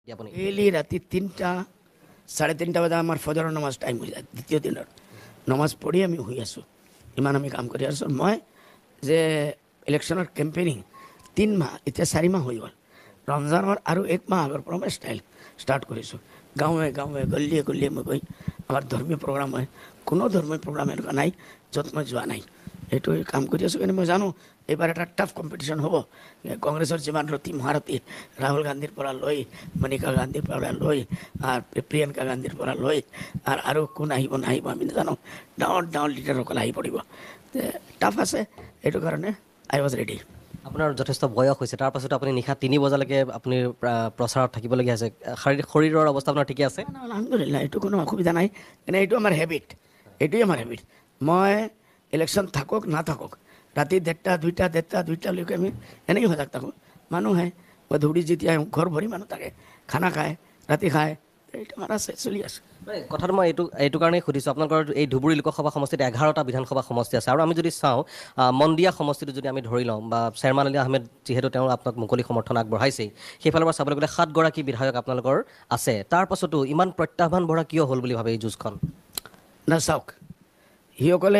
আপুনি ডেইলি ৰাতি 3টা 3:30 বজা আমাৰ ফজৰৰ নমাজ টাইম হৈ যায় দ্বিতীয় দিনৰ নমাজ পঢ়ি আমি শুই আছোঁ ইমান আমি কাম কৰি আছোঁ মই যে ইলেকশ্যনৰ কেম্পেইনিং 3 মাহ এতিয়া 4 মাহ হৈ গ'ল ৰমজানৰ আৰু 1 মাহ আগৰ পৰা মই ষ্টাৰ্ট কৰিছোঁ গাঁৱে গাঁৱে গলিয়ে গলিয়ে মই গৈ আমাৰ ধৰ্মীয় প্ৰগ্ৰাম হয় কোনো ধৰ্মীয় প্ৰগ্ৰাম এনেকুৱা নাই য'ত মই যোৱা নাই এইটো কাম কৰি আছোঁ কিন্তু মই জানো এইবাৰ এটা টাফ কম্পিটিশ্যন হ'ব কংগ্ৰেছৰ যিমান ৰতি মহাৰথী ৰাহুল গান্ধীৰ পৰা লৈ মণিকা গান্ধীৰ পৰা লৈ প্ৰিয়ংকা গান্ধীৰ পৰা লৈ আৰু কোন আহিব নাহিব আমি নাজানো ডাঙৰ ডাঙৰ লিডাৰসকল আহি পৰিব টাফ আছে এইটো কাৰণে আই ৱাজ ৰেডি আপোনাৰ যথেষ্ট বয়স হৈছে তাৰ পাছতো আপুনি নিশা 3 বজালৈকে আপুনি প্ৰচাৰত থাকিবলগীয়া হৈছে শৰীৰৰ অৱস্থা আপোনাৰ ঠিকে আছে আলহামদুলিল্লাহ এইটো কোনো অসুবিধা নাই এনে এইটো আমাৰ হেবিট এইটোৱে আমাৰ হেবিট মই ইলেকশ্যন থাকক নাথাকক ৰাতি 1:30-2:00-2:30লৈকে আমি এনেকৈ সজাগ থাকোঁ মানুহ আহে মই ধৌৰি যেতিয়া ঘৰ ভৰি মানুহ থাকে খানা খায় ৰাতি খায় এইটো আমাৰ আছে চলি আছে কথাটো মই এইটো কাৰণেই সুধিছোঁ আপোনালোকৰ এই ধুবুৰী লোকসভা সমষ্টিত 11টা বিধানসভা সমষ্টি আছে আৰু আমি যদি চাওঁ মন্দিয়া সমষ্টিটো যদি আমি ধৰি লওঁ বা চেয়াৰমান আলী আহমেদ যিহেতু তেওঁ আপোনাক মুকলি সমৰ্থন আগবঢ়াইছেই সেইফালৰ পৰা চাবলৈ গ'লে 7গৰাকী বিধায়ক আপোনালোকৰ আছে তাৰ পাছতো ইমান প্ৰত্যাহ্বান ভৰা কিয় হ'ল বুলি ভাবে এই যুঁজখন না চাওক সিসকলে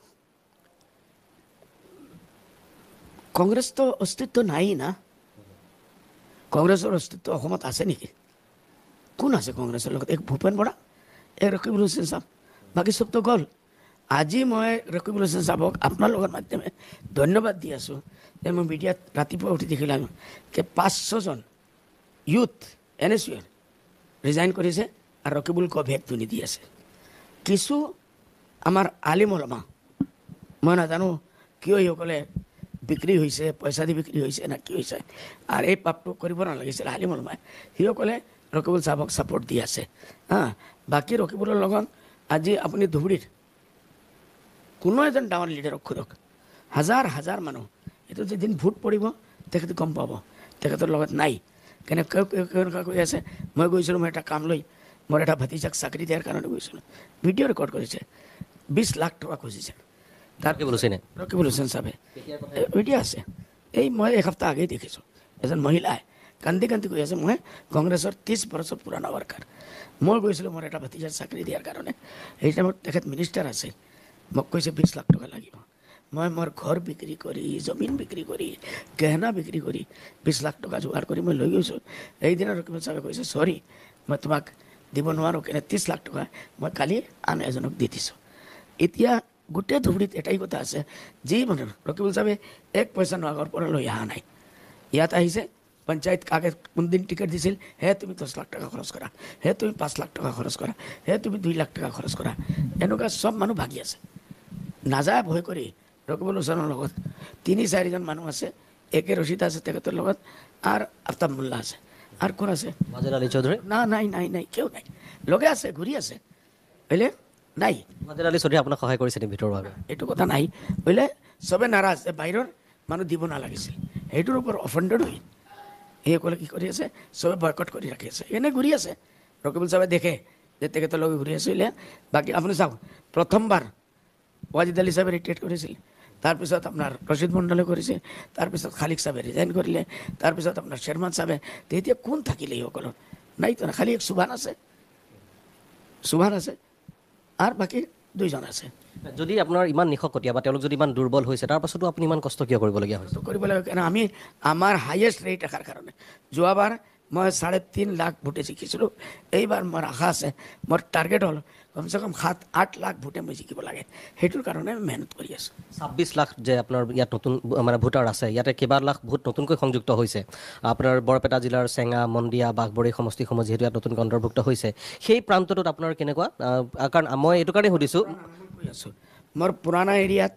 কংগ্ৰেছটো অস্তিত্ব নাই না কংগ্ৰেছৰ অস্তিত্ব অসমত আছে নেকি কোন আছে কংগ্ৰেছৰ লগত এক ভূপেন বৰা এক ৰকিবুল হুছেইন চাহাব বাকী চবতো গ'ল আজি মই ৰকিবুল হুছেইন চাহাবক আপোনালোকৰ মাধ্যমে ধন্যবাদ দি আছোঁ যে মই মিডিয়াত ৰাতিপুৱা উঠি দেখিলাম যে 500জন ইউথ NSUৰ ৰিজাইন কৰিছে আৰু ৰকিবুলক ভেকটো নিদি আছে কিছু আমাৰ আলিম ওলামা মই নাজানো কিয় সিসকলে বিক্ৰী হৈছে পইচা দি বিক্ৰী হৈছে না কি হৈছে আৰু এই পাপটো কৰিব নালাগিছিল আলিম ওলামাই সিসকলে ৰকিবুল চাহাবক ছাপৰ্ট দি আছে বাকী ৰকিবুলৰ লগত আজি আপুনি ধুবুৰীৰ কোনো এজন ডাঙৰ লিডাৰক সোধক হাজাৰ হাজাৰ মানুহ এইটো যেদিন ভোট পৰিব তেখেতে গম পাব তেখেতৰ লগত নাই কেনেকৈ কৈ আছে মই গৈছিলোঁ মই এটা কাম লৈ মোৰ এটা ভতিজাক চাকৰি দিয়াৰ কাৰণে গৈছিলোঁ ভিডিঅ' ৰেকৰ্ড কৰিছে 20 লাখ টকা খুজিছে ৰকিবুল হুছেইন চাহাবে ভিডিঅ' আছে এই মই এসপ্তাহ আগেই দেখিছোঁ এজন মহিলাই কান্দি কান্দি কৈ আছে মই কংগ্ৰেছৰ 30 বছৰ পুৰণা ৱাৰ্কাৰ মই গৈছিলোঁ মোৰ এটা ভতিজাৰ চাকৰি দিয়াৰ কাৰণে সেই টাইমত তেখেত মিনিষ্টাৰ আছে মোক কৈছে 20 লাখ টকা লাগিব মই মোৰ ঘৰ বিক্ৰী কৰি জমিন বিক্ৰী কৰি গহনা বিক্ৰী কৰি 20 লাখ টকা যোগাৰ কৰি মই লৈ গৈছোঁ এইদিনা ৰকিবুল চাহাবে কৈছে চৰি মই তোমাক দিব নোৱাৰোঁ কেনে 30 লাখ টকা মই কালি আন এজনক দি দিছোঁ এতিয়া গোটেই ধুবুৰীত এটাই কথা আছে যি মানে ৰকিবুল চাহাবে 1 পইচা আগৰ পৰা লৈ অহা নাই ইয়াত আহিছে পঞ্চায়ত কাকে কোনদিন টিকেট দিছিল হে তুমি 10 লাখ টকা খৰচ কৰা হে তুমি 5 লাখ টকা খৰচ কৰা হে তুমি 2 লাখ টকা খৰচ কৰা এনেকুৱা চব মানুহ ভাগি আছে নাযায় ভয় কৰি ৰকিবুল হুছেইনৰ লগত 3-4জন মানুহ আছে একে ৰচিদ আছে তেখেতৰ লগত আৰু আফতাব মোল্লা আছে আৰু কোন আছে মাজেদ আলী চৌধুৰী না নাই নাই নাই কিয় নাই লগে আছে ঘূৰি আছে বুজিলে নাই মাজেদ আলী চৌধুৰী আপোনাক সহায় কৰিছে নেকি ভিতৰুৱাভাৱে এইটো কথা নাই বুজিলে চবে নাৰাজ যে বাহিৰৰ মানুহ দিব নালাগিছিল সেইটোৰ ওপৰত অফেণ্ডেড হৈ এইসকলে কি কৰি আছে চবে বয়কট কৰি ৰাখি আছে এনে ঘূৰি আছে ৰকিবুল চাহাবে দেখে যে তেখেতৰ লগে ঘূৰি আছিলে বাকী আপুনি চাওক প্ৰথমবাৰ ৱাজিদ আলী চাহাবে ৰিটায়াৰ কৰিছিল তাৰপিছত আপোনাৰ ৰচিদ মণ্ডলে কৰিছে তাৰপিছত খালিক চাহাবে ৰিজাইন কৰিলে তাৰপিছত আপোনাৰ শ্বেৰমান চাহাবে তেতিয়া কোন থাকিলে এইসকলৰ নাইতো না খালি এক সুভান আছে আৰু বাকী 2জন আছে যদি আপোনাৰ ইমান নিশকতীয়া বা তেওঁলোক যদি ইমান দুৰ্বল হৈছে তাৰ পাছতো আপুনি ইমান কষ্ট কিয় কৰিবলগীয়া হৈছে কৰিব লাগে কাৰণ আমি আমাৰ হাইয়েষ্ট ৰেট ৰাখাৰ কাৰণে যোৱাবাৰ মই 3.5 লাখ ভোটে জিকিছিলোঁ এইবাৰ মোৰ আশা আছে মোৰ টাৰ্গেট হ'ল কমচে কম 7-8 লাখ ভোটে মই জিকিব লাগে সেইটোৰ কাৰণে আমি মেহনত কৰি আছোঁ 26 লাখ যে আপোনাৰ ইয়াত নতুন মানে ভোটাৰ আছে ইয়াতে কেইবা লাখ ভোট নতুনকৈ সংযুক্ত হৈছে আপোনাৰ বৰপেটা জিলাৰ চেঙা মন্দিয়া বাঘবৰী সমষ্টিসমূহ যিহেতু ইয়াত নতুনকৈ অন্তৰ্ভুক্ত হৈছে সেই প্ৰান্তটোত আপোনাৰ কেনেকুৱা কাৰণ মই এইটো কাৰণে সুধিছোঁ কৈ আছোঁ মোৰ পুৰণা এৰিয়াত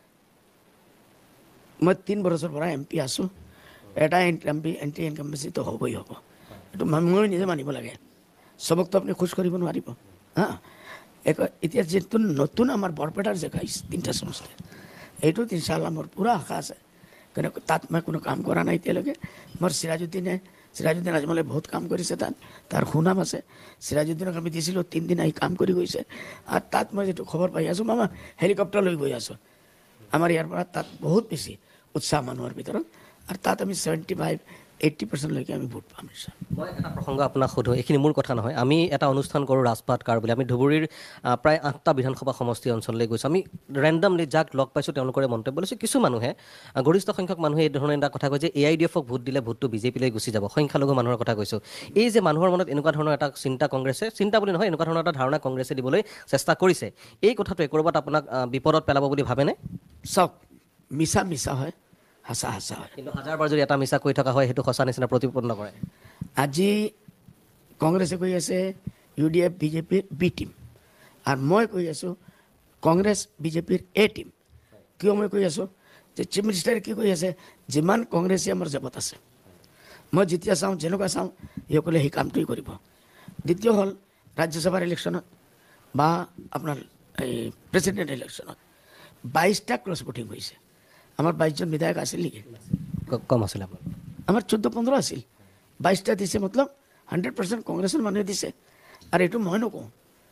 মই 3 বছৰৰ পৰা MP আছোঁ এটা এণ্টি ইনকামবেচিটো হ'বই হ'ব এইটো মই নিজে মানিব লাগে চবকতো আপুনি খোজ কৰিব নোৱাৰিব এতিয়া যিটো নতুন আমাৰ বৰপেটাৰ জেগা 3টা সমষ্টি এইটোত ইনশাআল্লাহ মোৰ পূৰা আশা আছে কিন্তু তাত মই কোনো কাম কৰা নাই এতিয়ালৈকে মোৰ সিৰাজুদ্দিন আজমলে বহুত কাম কৰিছে তাত তাৰ সুনাম আছে সিৰাজুদ্দিনক আমি দিছিলোঁ 3 দিন আহি কাম কৰি গৈছে আৰু তাত মই যিটো খবৰ পাই আছোঁ মামা হেলিকপ্টাৰ লৈ গৈ আছোঁ আমাৰ ইয়াৰ পৰা তাত বহুত বেছি উৎসাহ মানুহৰ ভিতৰত আৰু তাত আমি 75 80%লৈকে আমি ভোট পাম নিশ্চয়। মই এটা প্ৰসংগ আপোনাক সোধোঁ, এইখিনি মোৰ কথা নহয়। আমি এটা অনুষ্ঠান কৰোঁ ৰাজপাট কাৰ বুলি, আমি ধুবুৰীৰ প্ৰায় 8টা বিধানসভা সমষ্টি অঞ্চললৈ গৈছোঁ। আমি ৰেণ্ডমলি যাক লগ পাইছোঁ তেওঁলোকৰে মন্তব্য লৈছোঁ। কিছু মানুহে, গৰিষ্ঠ সংখ্যক মানুহে এই ধৰণে এটা কথা কয় যে AIDFক ভোট দিলে ভোটটো বিজেপিলৈ গুচি যাব, সংখ্যালঘু মানুহৰ কথা কৈছোঁ। এই যে মানুহৰ মনত এনেকুৱা ধৰণৰ এটা চিন্তা কংগ্ৰেছে, চিন্তা বুলি নহয়, এনেকুৱা ধৰণৰ এটা ধাৰণা কংগ্ৰেছে দিবলৈ চেষ্টা কৰিছে, এই কথাটোৱে ক'ৰবাত আপোনাক বিপদত পেলাব বুলি ভাবেনে? চাওক, মিছা মিছা হয়, সঁচা সঁচা হয়। কিন্তু হাজাৰবাৰ যদি এটা মিছা কৈ থকা হয়, সেইটো সঁচা নিচিনা প্ৰতিপন্ন কৰে। আজি কংগ্ৰেছে কৈ আছে UDF বিজেপিৰ বি টিম, আৰু মই কৈ আছোঁ কংগ্ৰেছ বিজেপিৰ A টিম। কিয় মই কৈ আছোঁ যে চিফ মিনিষ্টাৰে কি কৈ আছে, যিমান কংগ্ৰেছী আমাৰ জেপত আছে, মই যেতিয়া চাওঁ, যেনেকুৱা চাওঁ, সেইসকলে সেই কামটোৱেই কৰিব। দ্বিতীয় হ'ল ৰাজ্যসভাৰ ইলেকশ্যনত বা আপোনাৰ এই প্ৰেচিডেণ্ট ইলেকশ্যনত 22টা ক্ৰছ ভোটিং হৈছে। আমাৰ 22জন বিধায়ক আছিল নেকি? কম আছিলে আপোনাৰ। আমাৰ 14-15 আছিল। 22টা দিছে, মতলব 100% কংগ্ৰেছৰ মানুহে দিছে। আৰু এইটো মই নকওঁ,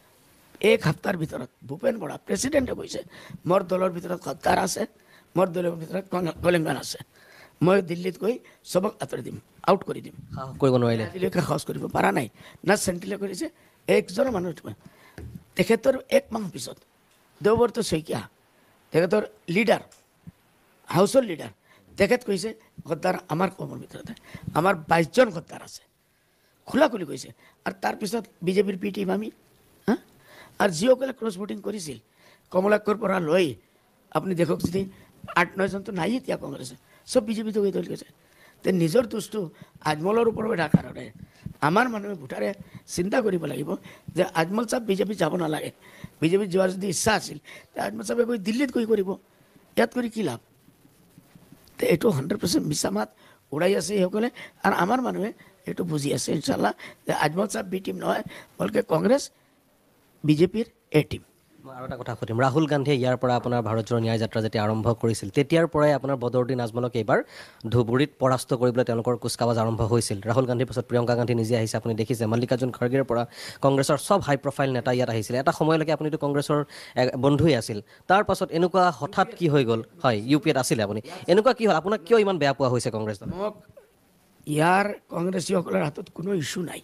এক সপ্তাহৰ ভিতৰত ভূপেন বৰা প্ৰেচিডেণ্টে কৈছে মোৰ দলৰ ভিতৰত সত্তাৰ আছে, মোৰ দলৰ ভিতৰত কলেংগান আছে, মই দিল্লীত গৈ চবক আঁতৰি দিম, আউট কৰি দিম। সাহস কৰিব নোৱাৰিলে। আজিলৈকে সাহস কৰিব পৰা নাই। না চেণ্ট্ৰেলে কৰিছে, একজনৰ মানুহ। তেখেতৰ 1 মাহ পিছত দেৱব্ৰত শইকীয়া, তেখেতৰ লিডাৰ, হাউচৰ লিডাৰ, তেখেত কৈছে গদ্দাৰ আমাৰ কমৰ ভিতৰতে, আমাৰ 22জন গদ্দাৰ আছে, খোলা খুলি কৈছে। আৰু তাৰপিছত বিজেপিৰ পি টিম আমি, আৰু যিসকলে ক্ৰছ ভোটিং কৰিছিল কমলাক্ষৰ পৰা লৈ আপুনি দেখক, যদি 8-9জনটো নাই এতিয়া কংগ্ৰেছে, চব বিজেপিটো গৈ দল গৈছে। তে নিজৰ দোষটো আজমলৰ ওপৰত ৰাখাৰ কাৰণে আমাৰ মানুহে ভোটাৰে চিন্তা কৰিব লাগিব যে আজমল চাহাব বিজেপি যাব নালাগে। বিজেপিত যোৱাৰ যদি ইচ্ছা আছিল, তে আজমল চাহাবে গৈ দিল্লীত গৈ কৰিব, ইয়াত কৰি কি লাভ? তে এইটো 100% মিছা মাত উৰাই আছে এইসকলে, আৰু আমাৰ মানুহে এইটো বুজি আছে ইনশাল্লাহ যে আজমল চাহাব বি টিম নহয়, বলকে কংগ্ৰেছ বিজেপিৰ A টিম। মই আৰু এটা কথা সুধিম, ৰাহুল গান্ধীয়ে ইয়াৰ পৰা আপোনাৰ ভাৰত জোড়ো ন্যায় যাত্ৰা যেতিয়া আৰম্ভ কৰিছিল, তেতিয়াৰ পৰাই আপোনাৰ বদৰুদ্দিন আজমলক এইবাৰ ধুবুৰীত পৰাস্ত কৰিবলৈ তেওঁলোকৰ কুচকাৱাজ আৰম্ভ হৈছিল। ৰাহুল গান্ধীৰ পাছত প্ৰিয়ংকা গান্ধী নিজে আহিছে, আপুনি দেখিছে। মল্লিকাৰ্জুন খাৰ্গেৰ পৰা কংগ্ৰেছৰ চব হাই প্ৰফাইল নেতা ইয়াত আহিছিলে। এটা সময়লৈকে আপুনিতো কংগ্ৰেছৰ বন্ধুৱেই আছিল, তাৰ পাছত এনেকুৱা হঠাৎ কি হৈ গ'ল? হয়, UPত আছিলে আপুনি, এনেকুৱা কি হ'ল? আপোনাক কিয় ইমান বেয়া পোৱা হৈছে কংগ্ৰেছ দলে? মোক ইয়াৰ কংগ্ৰেছীসকলৰ হাতত কোনো ইছ্যু নাই।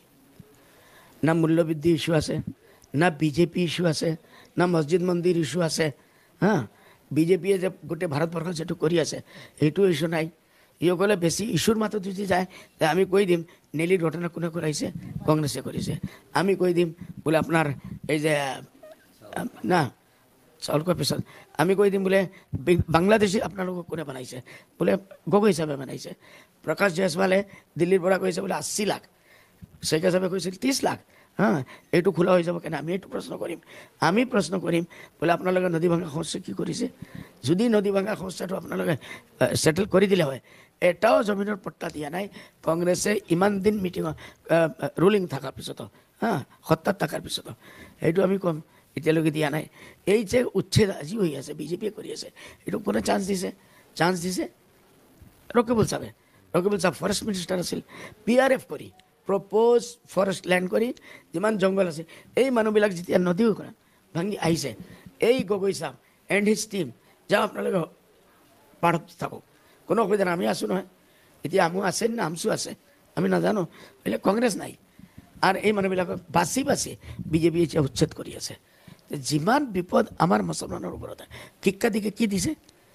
না মূল্যবৃদ্ধি ইছ্যু আছে, না বিজেপি ইছ্যু আছে, না মছজিদ মন্দিৰ ইছ্যু আছে। বিজেপিয়ে যে গোটেই ভাৰতবৰ্ষত যিটো কৰি আছে সেইটো ইছ্যু নাই। এইসকলে বেছি ইছ্যুৰ মাজত যদি যায়, তে আমি কৈ দিম নেলিৰ ঘটনা কোনে কৰাইছে, কংগ্ৰেছে কৰিছে। আমি কৈ দিম বোলে আপোনাৰ এই যে না চাউল খোৱাৰ পিছত আমি কৈ দিম বোলে বাংলাদেশী আপোনালোকক কোনে বনাইছে, বোলে গগৈ হিচাপে বনাইছে। প্ৰকাশ জয়ছৱালে দিল্লীৰ পৰা কৈছে বোলে 80 লাখ, শ্বেখ হিচাপে কৈছিল 30 লাখ। এইটো খোলা হৈ যাব কেনে? আমি এইটো প্ৰশ্ন কৰিম। আমি প্ৰশ্ন কৰিম বোলে আপোনালোকে নদী ভাঙা সমস্যা কি কৰিছে? যদি নদী ভাঙা সমস্যাটো আপোনালোকে ছেটেল কৰি দিলে হয়, এটাও জমিনৰ পট্টা দিয়া নাই কংগ্ৰেছে ইমান দিন মিটিঙত ৰুলিং থকাৰ পিছতো, সত্তাত থকাৰ পিছতো। সেইটো আমি ক'ম, এতিয়ালৈকে দিয়া নাই। এই যে উচ্ছেদ আজি হৈ আছে, বিজেপিয়ে কৰি আছে, এইটো কোনে চান্স দিছে? চান্স দিছে ৰকিবুল চাহাবে। ৰকিবুল চাহাব ফৰেষ্ট মিনিষ্টাৰ আছিল, PRF কৰি প্ৰপ'জ ফৰেষ্ট লেণ্ড কৰি যিমান জংঘল আছে, এই মানুহবিলাক যেতিয়া নদী ভাঙি আহিছে, এই গগৈ চাহাব এণ্ড হিজ টিম, যাওঁ আপোনালোকে পাৰত থাকক, কোনো অসুবিধা নাই, আমি আছোঁ নহয়। এতিয়া আমো আছে না আমচু আছে, আমি নাজানো, বোলে কংগ্ৰেছ নাই। আৰু এই মানুহবিলাকক বাচি বাচি বিজেপি এতিয়া উচ্ছেদ কৰি আছে। যিমান বিপদ আমাৰ মুছলমানৰ ওপৰত, শিক্ষা দিকে কি দিছে?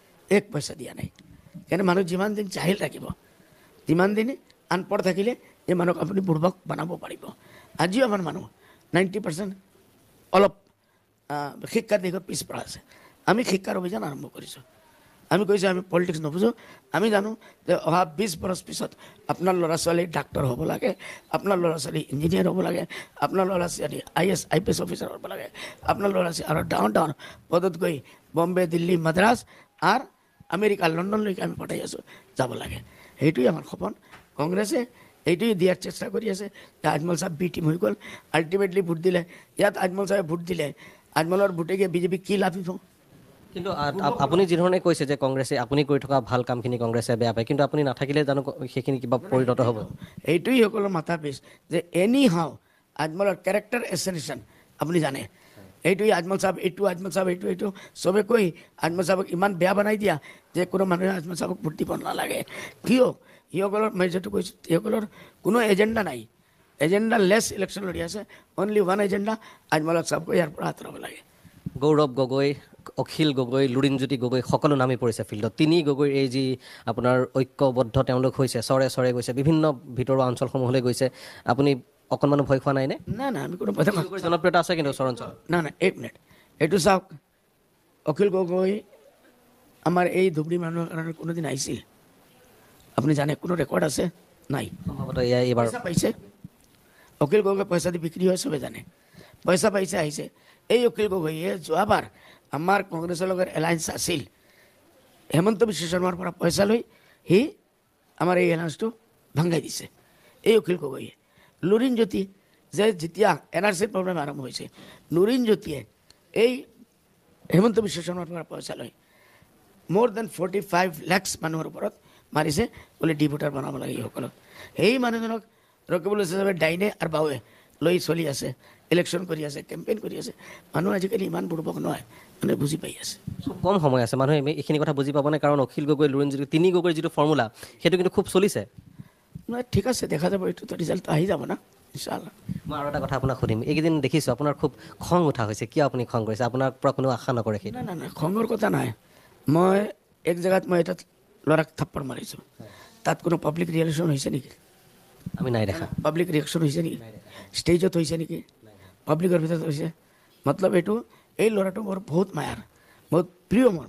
1 পইচা দিয়া নাই। কিন্তু মানুহ যিমান দিন জাহিল থাকিব, যিমান দিন আনপঢ় থাকিলে এই মানুহক আপুনি বুৰ্বক বনাব পাৰিব। আজিও আমাৰ মানুহ 90% অলপ শিক্ষাৰ দিশত পিছপৰা আছে। আমি শিক্ষাৰ অভিযান আৰম্ভ কৰিছোঁ। আমি কৈছোঁ আমি পলিটিক্স নুবুজোঁ। আমি জানো যে অহা 20 বছৰ পিছত আপোনাৰ ল'ৰা ছোৱালী ডাক্তৰ হ'ব লাগে, আপোনাৰ ল'ৰা ছোৱালী ইঞ্জিনিয়াৰ হ'ব লাগে, আপোনাৰ ল'ৰা ছোৱালী IAS IPS অফিচাৰ হ'ব লাগে, আপোনাৰ ল'ৰা ছোৱালী আৰু ডাঙৰ ডাঙৰ পদত গৈ বম্বে, দিল্লী, মাদ্ৰাছ আৰু আমেৰিকা, লণ্ডনলৈকে আমি পঠাই আছোঁ, যাব লাগে। সেইটোৱে আমাৰ সপোন। কংগ্ৰেছে এইটোৱে দিয়াৰ চেষ্টা কৰি আছে যে আজমল চাহাব বি টিম হৈ গ'ল। আল্টিমেটলি ভোট দিলে, ইয়াত আজমল চাহাবে ভোট দিলে, আজমলৰ ভোটে গিয়ে বিজেপি কি লাভ হ'ব? কিন্তু আপুনি যিধৰণে কৈছে যে কংগ্ৰেছে আপুনি কৰি থকা ভাল কামখিনি কংগ্ৰেছে বেয়া পায়, কিন্তু আপুনি নাথাকিলে জানো সেইখিনি কিবা পৰিণত হ'ব? এইটোৱেই সকলৰ মাথা পিছ যে এনি হাও আজমলৰ কেৰেক্টাৰ এছেনেশ্যন আপুনি জানে। এইটোৱে আজমল চাহাব এইটো, আজমল চাহাব এইটো চবে কৈ আজমল চাহাবক ইমান বেয়া বনাই দিয়া যে কোনো মানুহে আজমল চাহাবক ভোট দিব নালাগে। কিয়? সিসকলৰ মই যিটো কৈছোঁ সিসকলৰ কোনো এজেণ্ডা নাই, এজেণ্ডা লেছ ইলেকশ্যন লৰি আছে, অনলি ওৱান এজেণ্ডা আজমলক চাবকৈ ইয়াৰ পৰা আঁতৰাব লাগে। গৌৰৱ গগৈ, অখিল গগৈ, লুৰিণজ্যোতি গগৈ সকলো নামি পৰিছে ফিল্ডত। তিনি গগৈৰ এই যি আপোনাৰ ঐক্যবদ্ধ তেওঁলোক হৈছে, চৰে চৰে গৈছে, বিভিন্ন ভিতৰুৱা অঞ্চলসমূহলৈ গৈছে, আপুনি অকণমানো ভয় খোৱা নাইনে? নাই নাই, আমি কোনো কথা গগৈৰ জনপ্ৰিয়তা আছে কিন্তু ওচৰ অঞ্চলত। না না, এক মিনিট, এইটো চাওক, অখিল গগৈ আমাৰ এই ধুবুৰী মানুহৰ কাৰণে কোনোদিন আহিছিল? আপুনি জানে কোনো ৰেকৰ্ড আছে? নাই। সম্ভৱতঃ এয়াই এইবাৰ পইচা পাইছে, অখিল গগৈ পইচা দি বিক্ৰী হয়, চবে জানে, পইচা পাইছে আহিছে। এই অখিল গগৈয়ে যোৱাবাৰ আমাৰ কংগ্ৰেছৰ লগত এলায়েন্স আছিল, হেমন্ত বিশ্ব শৰ্মাৰ পৰা পইচা লৈ সি আমাৰ এই এলায়েন্সটো ভাঙাই দিছে এই অখিল গগৈয়ে। লুৰিণজ্যোতি যে যেতিয়া NRCৰ প্ৰব্লেম আৰম্ভ হৈছে, লুৰিণজ্যোতিয়ে এই হেমন্ত বিশ্ব শৰ্মাৰ পৰা পইচা লৈ মোৰ দেন 45 লাখ মানুহৰ ওপৰত মাৰিছে বোলে ডি ভোটাৰ বনাব লাগে এইসকলক। সেই মানুহজনক ৰকিবুল হিচাপে ডাইনে আৰু বাৱে লৈ চলি আছে, ইলেকশ্যন কৰি আছে, কেম্পেইন কৰি আছে। মানুহ আজিকালি ইমান বুৰ্বক নহয়, মানে বুজি পাই আছে। খুব কম সময় আছে, মানুহে এইখিনি কথা বুজি পাবনে? কাৰণ অখিল গগৈ, লুৰিণজ্যোতি, তিনি গগৈৰ যিটো ফৰ্মুলা সেইটো কিন্তু খুব চলিছে। নহয়, ঠিক আছে, দেখা যাব, এইটোতো ৰিজাল্ট আহি যাব না ইনশাআল্লাহ। মই আৰু এটা কথা আপোনাক সুধিম, এইকেইদিন দেখিছোঁ আপোনাৰ খুব খং উঠা হৈছে, কিয় আপুনি খং কৰিছে? আপোনাৰ পৰা কোনো আশা নকৰে সেইটো। নাই নাই নাই, খঙৰ কথা নাই। মই এক জেগাত মই এটা ল'ৰাক থাপ্পৰ মাৰিছোঁ, তাত কোনো পাব্লিক ৰিয়েকশ্যন হৈছে নেকি? আমি নাই দেখা। পাব্লিক ৰিয়েকশ্যন হৈছে নেকি? ষ্টেজত হৈছে নেকি? পাব্লিকৰ ভিতৰত হৈছে? মতলব এইটো, এই ল'ৰাটো মোৰ বহুত মায়াৰ, বহুত প্ৰিয় মোৰ।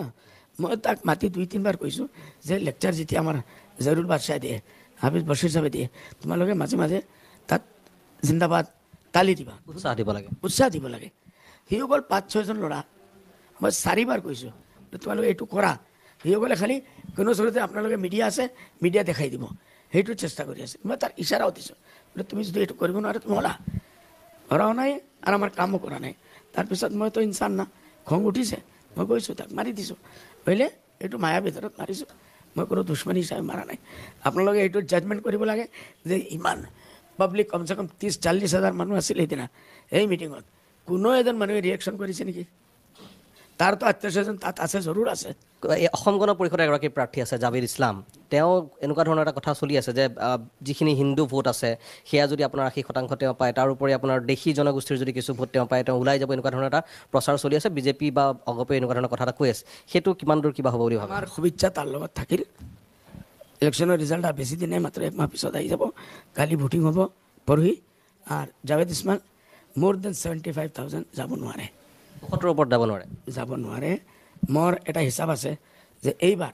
মই তাক মাতি 2-3 বাৰ কৈছোঁ যে লেকচাৰ যেতিয়া আমাৰ জৰুল বাদশ্বাহে দিয়ে, হাফিজ বছিৰ চাহে দিয়ে, তোমালোকে মাজে মাজে তাত জিন্দাবাদ তালি দিবা, উৎসাহ দিব লাগে। উৎসাহ দিব লাগে। সিসকল 5-6জন ল'ৰা, মই 4 বাৰ কৈছোঁ তোমালোকে এইটো কৰা। সিসকলে খালি কোনো ওচৰতে আপোনালোকে মিডিয়া আছে, মিডিয়া দেখাই দিব, সেইটো চেষ্টা কৰি আছে। মই তাৰ ইচাৰাও দিছোঁ, বোলে তুমি যদি এইটো কৰিব নোৱাৰা তুমি ওলা। কৰাও নাই আৰু আমাৰ কামো কৰা নাই। তাৰপিছত মইতো ইনচান না, খং উঠিছে, মই গৈছোঁ তাক মাৰি দিছোঁ। বুজিলে, এইটো মায়াৰ ভিতৰত মাৰিছোঁ, মই কোনো দুশ্মনী হিচাপে মাৰা নাই। আপোনালোকে এইটো জাজমেণ্ট কৰিব লাগে যে ইমান পাব্লিক কমচে কম 30-40 হাজাৰ মানুহ আছিল সেইদিনা এই মিটিঙত, কোনো এজন মানুহে ৰিয়েকশ্যন কৰিছে নেকি? তাৰতো আত্মীয়স্বজন তাত আছে, জৰুৰ আছে। এই অসম গণ পৰিষদৰ এগৰাকী প্ৰাৰ্থী আছে জাবিৰ ইছলাম, তেওঁ এনেকুৱা ধৰণৰ এটা কথা চলি আছে যে যিখিনি হিন্দু ভোট আছে সেয়া যদি আপোনাৰ 80% তেওঁ পায়, তাৰোপৰি আপোনাৰ দেশী জনগোষ্ঠীৰ যদি কিছু ভোট তেওঁ পায়, তেওঁ ওলাই যাব, এনেকুৱা ধৰণৰ এটা প্ৰচাৰ চলি আছে। বিজেপি বা অগপে এনেকুৱা ধৰণৰ কথা এটা কৈ আছে, সেইটো কিমান দূৰ কিবা হ'ব বুলি ভাবে? আমাৰ শুভেচ্ছা তাৰ লগত থাকিল। ইলেকশ্যনৰ ৰিজাল্ট আৰু বেছি দিন নাই, মাত্ৰ 1 মাহ পিছত আহি যাব। কালি ভোটিং হ'ব, পৰহি। আৰু জাভেদ ইছমাইল মোৰ দেন 75,000 যাব নোৱাৰে, 75ৰ ওপৰত যাব নোৱাৰে। যাব নোৱাৰে। মোৰ এটা হিচাপ আছে যে এইবাৰ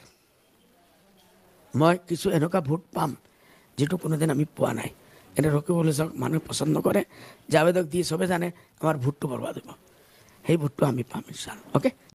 মই কিছু এনেকুৱা ভোট পাম যিটো কোনোদিন আমি পোৱা নাই। এনে ৰকিবুল ইছলামক মানুহে পচন্দ নকৰে, জাভেদক দি চবে জানে আমাৰ ভোটটো বৰবাদ হ'ব, সেই ভোটটো আমি পাম ইনশাআল্লাহ। অ'কে।